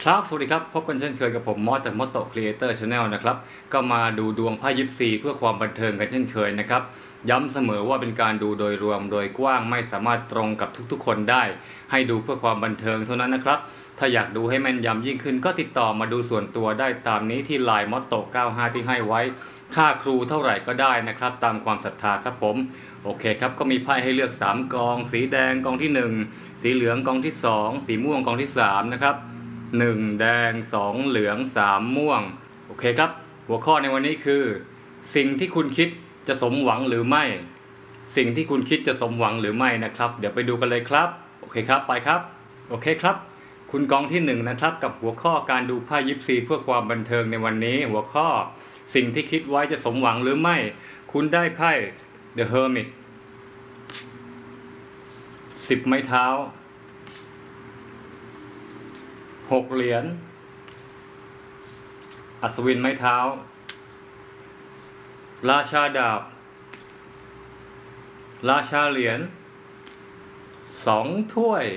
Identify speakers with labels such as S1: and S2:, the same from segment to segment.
S1: ครับสวัสดีครับพบกันเช่นเคยกับผมมอสจาก Motto Creator Channel นะครับก็มาดูดวงไพ่ยิปซีเพื่อความบันเทิงกันเช่นเคยนะครับย้ำเสมอว่าเป็นการดูโดยรวมโดยกว้างไม่สามารถตรงกับทุกๆคนได้ให้ดูเพื่อความบันเทิงเท่านั้นนะครับถ้าอยากดูให้แม่นยำยิ่งขึ้นก็ติดต่อมาดูส่วนตัวได้ตามนี้ที่ LINE Motto 95ที่ให้ไว้ค่าครูเท่าไหร่ก็ได้นะครับตามความศรัทธาครับผมโอเคครับก็มีไพ่ให้เลือก3กองสีแดงกองที่1สีเหลืองกองที่2สีม่วงกองที่3นะครับ1แดง2เหลือง3ม่วงโอเคครับหัวข้อในวันนี้คือสิ่งที่คุณคิดจะสมหวังหรือไม่สิ่งที่คุณคิดจะสมหวังหรือไม่นะครับเดี๋ยวไปดูกันเลยครับโอเคครับไปครับโอเคครับคุณกองที่1นะครับกับหัวข้อการดูไพ่ยิปซีเพื่อความบันเทิงในวันนี้หัวข้อสิ่งที่คิดไว้จะสมหวังหรือไม่คุณได้ไพ่ The Hermit 10 ไม้เท้า6 เหรียญอัศวินไม้เท้าราชาดาบราชาเหรียญ2 ถ้วย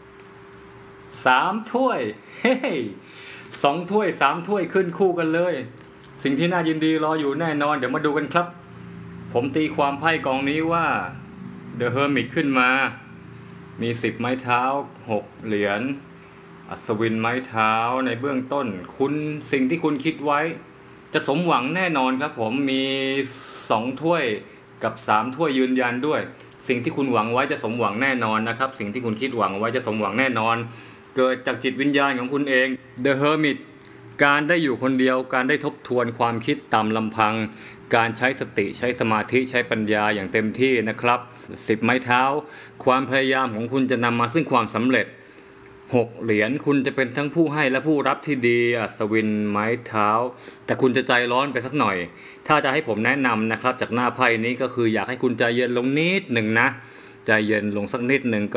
S1: 3 ถ้วยเฮ้ย2 ถ้วย3 ถ้วยขึ้นคู่กันเลยสิ่งที่น่ายินดีรออยู่แน่นอนเดี๋ยวมาดูกันครับผมตีความไพ่กองนี้ว่า The Hermit ขึ้นมามี10 ไม้เท้า6 เหรียญอัศวินไม้เท้าในเบื้องต้นสิ่งที่คุณคิดไว้จะสมหวังแน่นอนครับผมมี2 ถ้วยกับ3 ถ้วยยืนยันด้วยสิ่งที่คุณหวังไว้จะสมหวังแน่นอนนะครับสิ่งที่คุณคิดหวังไว้จะสมหวังแน่นอนเกิดจากจิตวิญญาณของคุณเอง The Hermit การได้อยู่คนเดียวการได้ทบทวนความคิดตามลำพังการใช้สติใช้สมาธิใช้ปัญญาอย่างเต็มที่นะครับ10 ไม้เท้าความพยายามของคุณจะนำมาซึ่งความสำเร็จ6 เหรียญคุณจะเป็นทั้งผู้ให้และผู้รับที่ดีอัศวินไม้เท้าแต่คุณจะใจร้อนไปสักหน่อยถ้าจะให้ผมแนะนำนะครับจากหน้าไพ่นี้ก็คืออยากให้คุณใจเย็นลงนิดหนึ่งนะใจเย็นลงสักนิดหนึ่งก็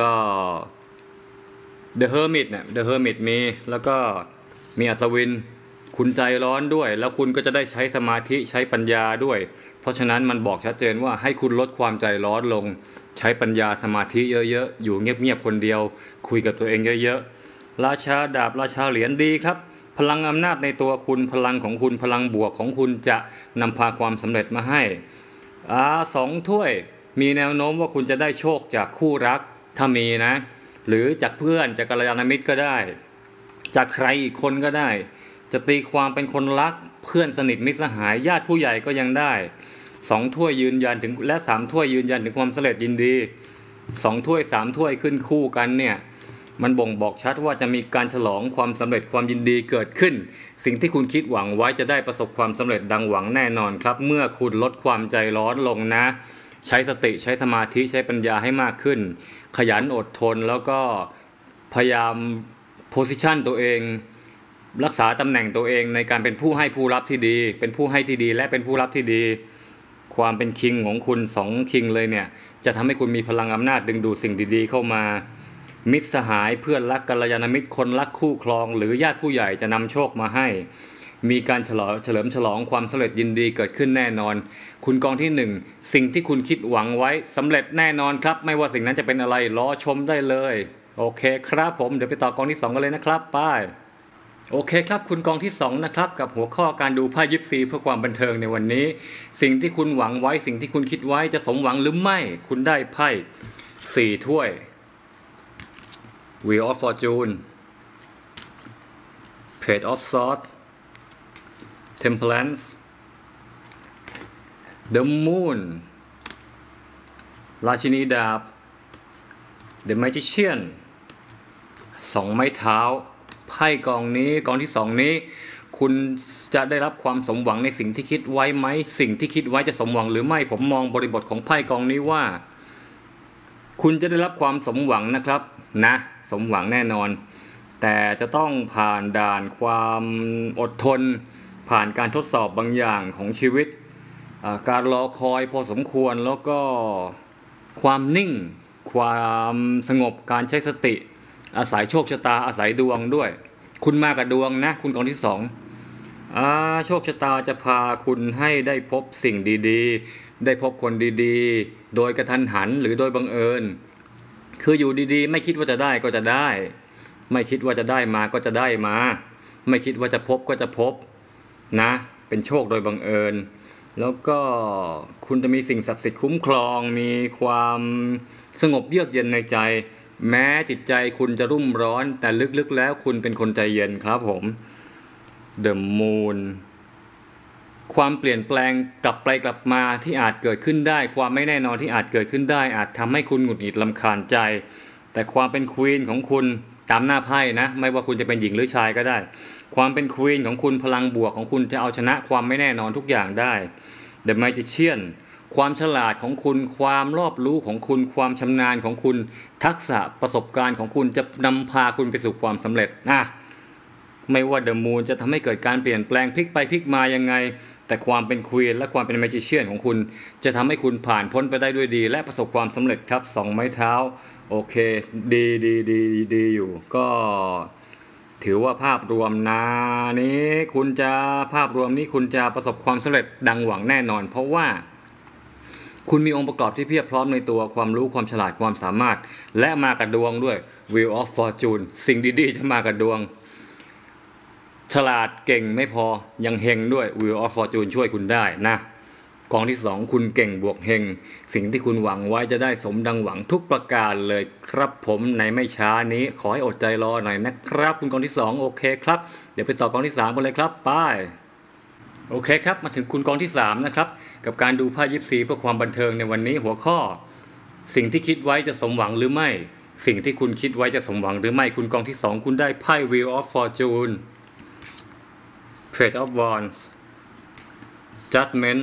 S1: The Hermit เนี่ย The Hermit มีแล้วก็มีอัศวินคุณใจร้อนด้วยแล้วคุณก็จะได้ใช้สมาธิใช้ปัญญาด้วยเพราะฉะนั้นมันบอกชัดเจนว่าให้คุณลดความใจร้อนลงใช้ปัญญาสมาธิเยอะๆอยู่เงียบๆคนเดียวคุยกับตัวเองเยอะๆราชาดาบราชาเหรียญดีครับพลังอำนาจในตัวคุณพลังของคุณพลังบวกของคุณจะนำพาความสำเร็จมาให้2 ถ้วยมีแนวโน้มว่าคุณจะได้โชคจากคู่รักถ้ามีนะหรือจากเพื่อนจากกัลยาณมิตรก็ได้จากใครอีกคนก็ได้จะตีความเป็นคนรักเพื่อนสนิทมิตรสหายญาติผู้ใหญ่ก็ยังได้2 ถ้วยยืนยันถึงและ3 ถ้วยยืนยันถึงความสำเร็จยินดี2 ถ้วย3 ถ้วยขึ้นคู่กันเนี่ยมันบ่งบอกชัดว่าจะมีการฉลองความสำเร็จความยินดีเกิดขึ้นสิ่งที่คุณคิดหวังไว้จะได้ประสบความสำเร็จดังหวังแน่นอนครับเมื่อคุณลดความใจร้อนลงนะใช้สติใช้สมาธิใช้ปัญญาให้มากขึ้นขยันอดทนแล้วก็พยายามโพสิชันตัวเองรักษาตำแหน่งตัวเองในการเป็นผู้ให้ผู้รับที่ดีเป็นผู้ให้ที่ดีและเป็นผู้รับที่ดีความเป็นคิงของคุณ2 คิงเลยเนี่ยจะทำให้คุณมีพลังอำนาจดึงดูดสิ่งดีๆเข้ามามิตรสหายเพื่อนรักกัลยาณมิตรคนรักคู่ครองหรือญาติผู้ใหญ่จะนำโชคมาให้มีการเฉลิมฉลองความสำเร็จยินดีเกิดขึ้นแน่นอนคุณกองที่1สิ่งที่คุณคิดหวังไว้สำเร็จแน่นอนครับไม่ว่าสิ่งนั้นจะเป็นอะไรรอชมได้เลยโอเคครับผมเดี๋ยวไปต่อกองที่2กันเลยนะครับไปโอเคครับคุณกองที่2นะครับกับหัวข้อการดูไพ่ยิปซีเพื่อความบันเทิงในวันนี้สิ่งที่คุณหวังไว้สิ่งที่คุณคิดไว้จะสมหวังหรือไม่คุณได้ไพ่4 ถ้วย Wheel of Fortune Page of Swords Temperance The Moon ราชินีดาบ The Magician 2 ไม้เท้าไพ่กองนี้กองที่2นี้คุณจะได้รับความสมหวังในสิ่งที่คิดไว้ไหมสิ่งที่คิดไว้จะสมหวังหรือไม่ผมมองบริบทของไพ่กองนี้ว่าคุณจะได้รับความสมหวังนะครับนะสมหวังแน่นอนแต่จะต้องผ่านด่านความอดทนผ่านการทดสอบบางอย่างของชีวิตการรอคอยพอสมควรแล้วก็ความนิ่งความสงบการใช้สติอาศัยโชคชะตาอาศัยดวงด้วยคุณมากับดวงนะคุณกองที่2โชคชะตาจะพาคุณให้ได้พบสิ่งดีๆได้พบคนดีๆโดยกระทันหันหรือโดยบังเอิญคืออยู่ดีๆไม่คิดว่าจะได้ก็จะได้ไม่คิดว่าจะได้มาก็จะได้มาไม่คิดว่าจะพบก็จะพบนะเป็นโชคโดยบังเอิญแล้วก็คุณจะมีสิ่งศักดิ์สิทธิ์คุ้มครองมีความสงบเยือกเย็นในใจแม้จิตใจคุณจะรุ่มร้อนแต่ลึกๆแล้วคุณเป็นคนใจเย็นครับผม The Moon ความเปลี่ยนแปลงกลับไปกลับมาที่อาจเกิดขึ้นได้ความไม่แน่นอนที่อาจเกิดขึ้นได้อาจทำให้คุณหงุดหงิดรำคาญใจแต่ความเป็นควีนของคุณตามหน้าไพ่นะไม่ว่าคุณจะเป็นหญิงหรือชายก็ได้ความเป็นควีนของคุณพลังบวกของคุณจะเอาชนะความไม่แน่นอนทุกอย่างได้ The Magician ความฉลาดของคุณความรอบรู้ของคุณความชำนาญของคุณทักษะประสบการณ์ของคุณจะนำพาคุณไปสู่ความสำเร็จไม่ว่า The Moon จะทำให้เกิดการเปลี่ยนแปลงพลิกไปพลิกมายังไงแต่ความเป็นควีนและความเป็น Magician ของคุณจะทำให้คุณผ่านพ้นไปได้ด้วยดีและประสบความสำเร็จครับ2ไม้เท้าโอเคดีอยู่ก็ถือว่าภาพรวมนี้คุณจะภาพรวมนี้คุณจะประสบความสำเร็จดังหวังแน่นอนเพราะว่าคุณมีองค์ประกอบที่เพียบพร้อมในตัวความรู้ความฉลาดความสามารถและมากับดวงด้วย Wheel of Fortune สิ่งดีๆจะมากับดวงฉลาดเก่งไม่พอยังเฮงด้วย Wheel of Fortune ช่วยคุณได้นะกองที่2คุณเก่งบวกเฮงสิ่งที่คุณหวังไว้จะได้สมดังหวังทุกประการเลยครับผมในไม่ช้านี้ขอให้อดใจรอหน่อยนะครับคุณกองที่2โอเคครับเดี๋ยวไปต่อกองที่3กันเลยครับไปโอเคครับมาถึงคุณกองที่3นะครับกับการดูไพ่ยิปซีเพื่อความบันเทิงในวันนี้หัวข้อสิ่งที่คิดไว้จะสมหวังหรือไม่สิ่งที่คุณคิดไว้จะสมหวังหรือไม่คุณกองที่2คุณได้ไพ่ Wheel of Fortune Page of Wands Judgment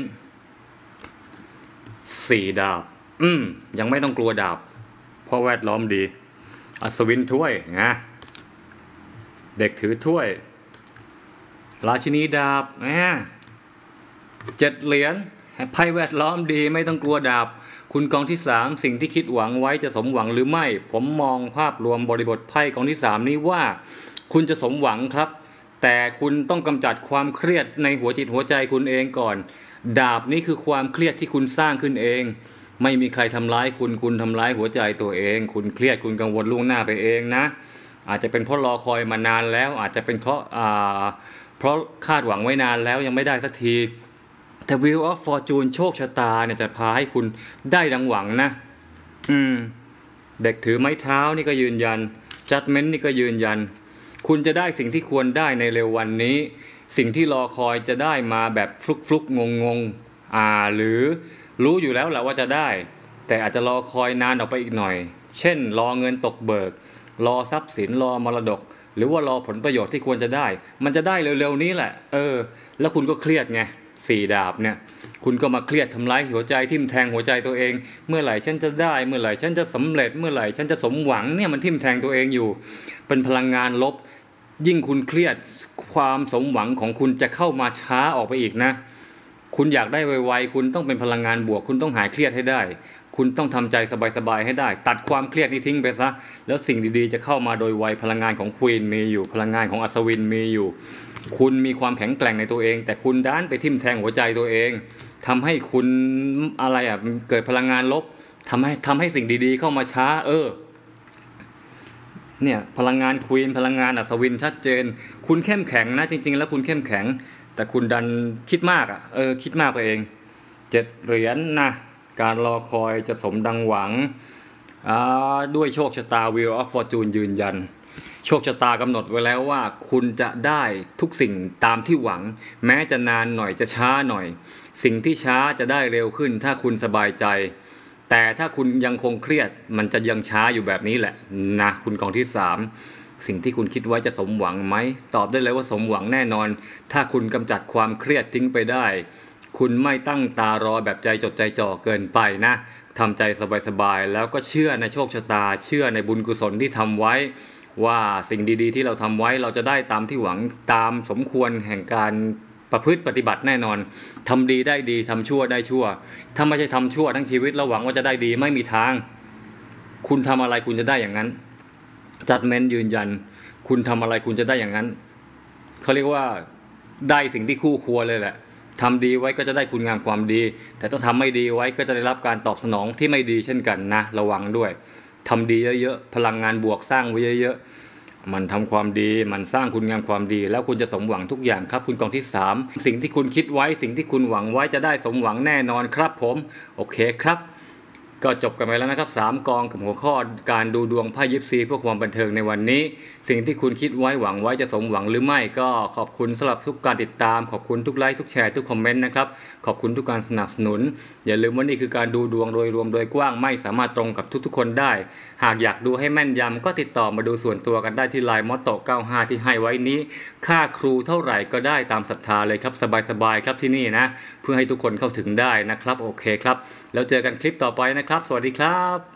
S1: 4 ดาบยังไม่ต้องกลัวดาบเพราะแวดล้อมดีอัศวินถ้วยนะเด็กถือถ้วยราชินีดาบ7 เหรียญไพ่แวดล้อมดีไม่ต้องกลัวดาบคุณกองที่3สิ่งที่คิดหวังไว้จะสมหวังหรือไม่ผมมองภาพรวมบริบทไพ่กองที่3นี้ว่าคุณจะสมหวังครับแต่คุณต้องกำจัดความเครียดในหัวจิตหัวใจคุณเองก่อนดาบนี้คือความเครียดที่คุณสร้างขึ้นเองไม่มีใครทำร้ายคุณทำร้ายหัวใจตัวเองคุณเครียดคุณกังวลล่วงหน้าไปเองนะอาจจะเป็นเพราะรอคอยมานานแล้วอาจจะเป็นเพราะคาดหวังไว้นานแล้วยังไม่ได้สักทีแต่ Wheel of Fortune โชคชะตาเนี่ยจะพาให้คุณได้ดังหวังนะเด็กถือไม้เท้านี่ก็ยืนยัน Judgment นี่ก็ยืนยันคุณจะได้สิ่งที่ควรได้ในเร็ววันนี้สิ่งที่รอคอยจะได้มาแบบฟลุกงงหรือรู้อยู่แล้วแหละว่าจะได้แต่อาจจะรอคอยนานออกไปอีกหน่อยเช่นรอเงินตกเบิกรอทรัพย์สินรอมรดกหรือว่ารอผลประโยชน์ที่ควรจะได้มันจะได้เร็วๆนี้แหละแล้วคุณก็เครียดไง4 ดาบเนี่ยคุณก็มาเครียดทำร้ายหัวใจทิ่มแทงหัวใจตัวเองเมื่อไหร่ฉันจะได้เมื่อไหร่ฉันจะสำเร็จเมื่อไหร่ฉันจะสมหวังเนี่ยมันทิ่มแทงตัวเองอยู่เป็นพลังงานลบยิ่งคุณเครียดความสมหวังของคุณจะเข้ามาช้าออกไปอีกนะคุณอยากได้ไวๆคุณต้องเป็นพลังงานบวกคุณต้องหายเครียดให้ได้คุณต้องทำใจสบายๆให้ได้ตัดความเครียดนี้ทิ้งไปซะแล้วสิ่งดีๆจะเข้ามาโดยไวพลังงานของควีนมีอยู่พลังงานของอัศวินมีอยู่คุณมีความแข็งแกร่งในตัวเองแต่คุณด้านไปทิ่มแทงหัวใจตัวเองทำให้คุณเกิดพลังงานลบทำให้สิ่งดีๆเข้ามาช้าเนี่ยพลังงานควีนพลังงานอัศวินชัดเจนคุณเข้มแข็งนะจริงๆแล้วคุณเข้มแข็งแต่คุณดันคิดมากคิดมากไปเอง7 เหรียญนะการรอคอยจะสมดังหวังด้วยโชคชะตา Wheel of Fortune ยืนยันโชคชะตากำหนดไว้แล้วว่าคุณจะได้ทุกสิ่งตามที่หวังแม้จะนานหน่อยจะช้าหน่อยสิ่งที่ช้าจะได้เร็วขึ้นถ้าคุณสบายใจแต่ถ้าคุณยังคงเครียดมันจะยังช้าอยู่แบบนี้แหละนะคุณกองที่3สิ่งที่คุณคิดไว้จะสมหวังไหมตอบได้เลยว่าสมหวังแน่นอนถ้าคุณกำจัดความเครียดทิ้งไปได้คุณไม่ตั้งตารอแบบใจจดใจจ่อเกินไปนะทำใจสบายๆแล้วก็เชื่อในโชคชะตาเชื่อในบุญกุศลที่ทำไว้ว่าสิ่งดีๆที่เราทำไว้เราจะได้ตามที่หวังตามสมควรแห่งการประพฤติปฏิบัติแน่นอนทำดีได้ดีทำชั่วได้ชั่วถ้าไม่ใช่ทำชั่วทั้งชีวิตแล้วหวังว่าจะได้ดีไม่มีทางคุณทำอะไรคุณจะได้อย่างนั้น Judgment ยืนยันคุณทำอะไรคุณจะได้อย่างนั้นเขาเรียกว่าได้สิ่งที่คู่ควรเลยแหละทำดีไว้ก็จะได้คุณงามความดีแต่ถ้าทำไม่ดีไว้ก็จะได้รับการตอบสนองที่ไม่ดีเช่นกันนะระวังด้วยทำดีเยอะๆพลังงานบวกสร้างไว้เยอะมันทำความดีมันสร้างคุณงามความดีแล้วคุณจะสมหวังทุกอย่างครับคุณกองที่3สิ่งที่คุณคิดไว้สิ่งที่คุณหวังไว้จะได้สมหวังแน่นอนครับผมโอเคครับก็จบกันไปแล้วนะครับ3กองกับหัวข้อการดูดวงไพ่ยิปซีเพื่อความบันเทิงในวันนี้สิ่งที่คุณคิดไว้หวังไว้จะสมหวังหรือไม่ก็ขอบคุณสำหรับทุกการติดตามขอบคุณทุกไลค์ทุกแชร์ทุกคอมเมนต์นะครับขอบคุณทุกการสนับสนุนอย่าลืมว่านี่คือการดูดวงโดยรวมโดยกว้างไม่สามารถตรงกับทุกๆคนได้หากอยากดูให้แม่นยำก็ติดต่อมาดูส่วนตัวกันได้ที่ไลน์มอตโต้95ที่ให้ไว้นี้ค่าครูเท่าไหร่ก็ได้ตามศรัทธาเลยครับสบายๆครับที่นี่นะเพื่อให้ทุกคนเข้าถึงได้นะครับโอเคครับแล้วเจอกันคลิปต่อไปนะครับสวัสดีครับ